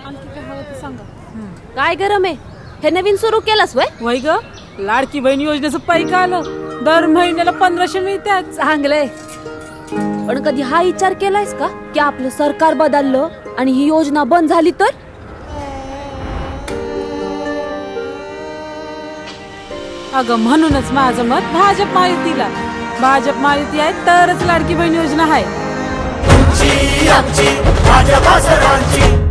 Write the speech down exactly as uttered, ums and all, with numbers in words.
आणखी काय हवं ते सांगा. काय गरम आहे हे नवीन सुरू केलंस वय वय ग लाडकी बहीण योजनेचं पैक आलं दर महिन्याला पंधराशे मिळतात. चांगलंय पण कधी हा विचार केलायस का की आपलं सरकार बदललं आणि ही योजना बंद झाली तर? अगं म्हणूनच माझं मत भाजप महायुतीला. भाजप महायुती आहे तरच लाडकी बहीण योजना आहे. तुमची आमची भाजपा सर्वांची.